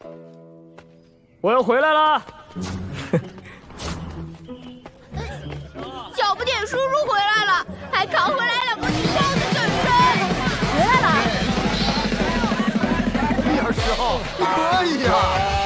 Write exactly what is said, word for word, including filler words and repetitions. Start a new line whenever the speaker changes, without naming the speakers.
我又回来了。
小不点叔叔回来了，还扛回来两个金光的婶婶。回来了。
这点时候可以呀、啊。